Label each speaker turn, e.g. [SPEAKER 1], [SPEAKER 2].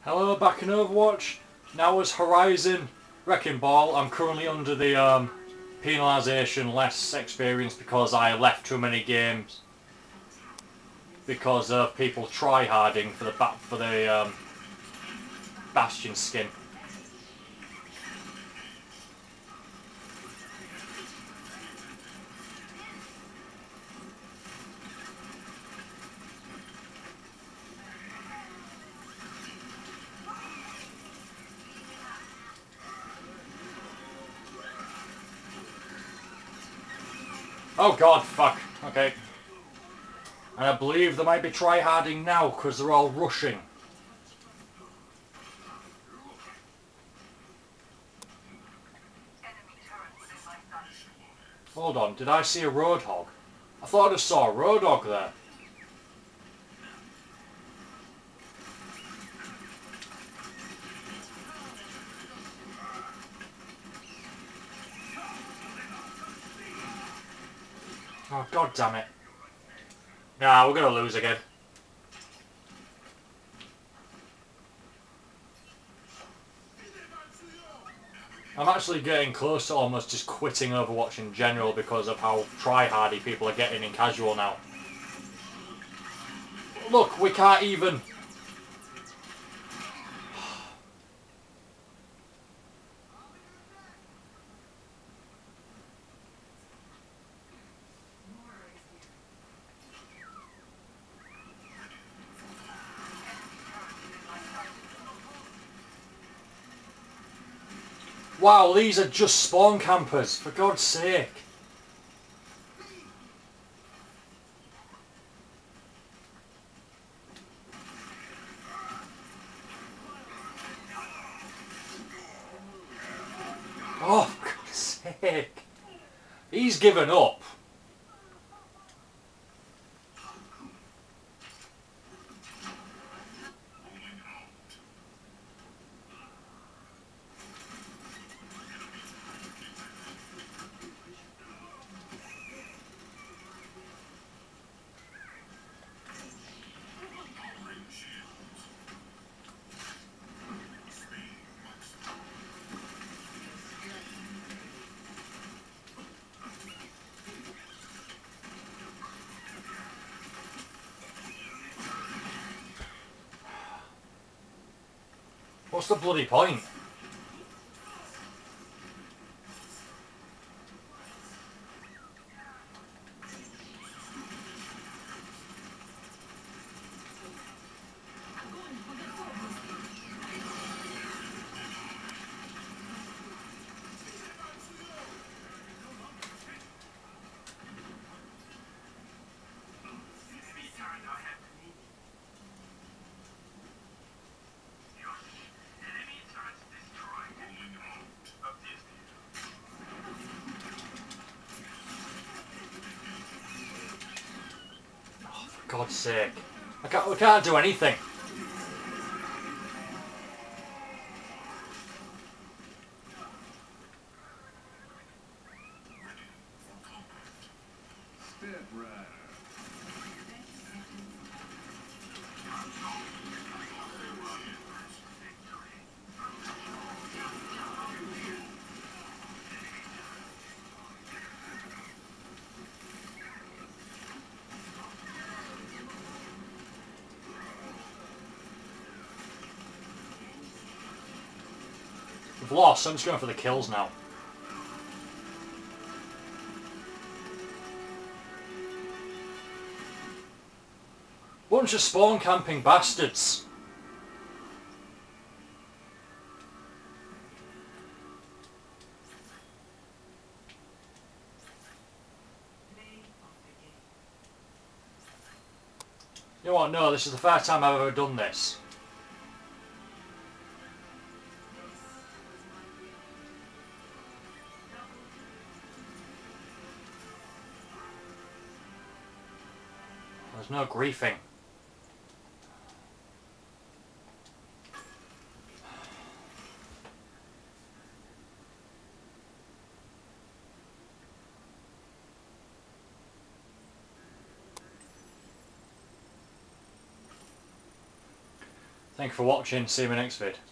[SPEAKER 1] Hello, back in Overwatch. Now as Horizon Wrecking Ball, I'm currently under the penalisation less experience because I left too many games because of people tryharding for the Bastion skin. Oh god, fuck. Okay. And I believe they might be tryharding now because they're all rushing. Hold on, did I see a Roadhog? I thought I saw a Roadhog there. Oh god damn it. Nah, we're gonna lose again. I'm actually getting close to almost just quitting Overwatch in general because of how try-hardy people are getting in casual now. Look, we can't even... Wow, these are just spawn campers, for God's sake. Oh, for God's sake. He's given up. What's the bloody point? For God's sake. We can't do anything. We've lost, so I'm just going for the kills now. Bunch of spawn camping bastards. You know what, no, this is the first time I've ever done this. There's no griefing. Thank you for watching, see you in my next vid.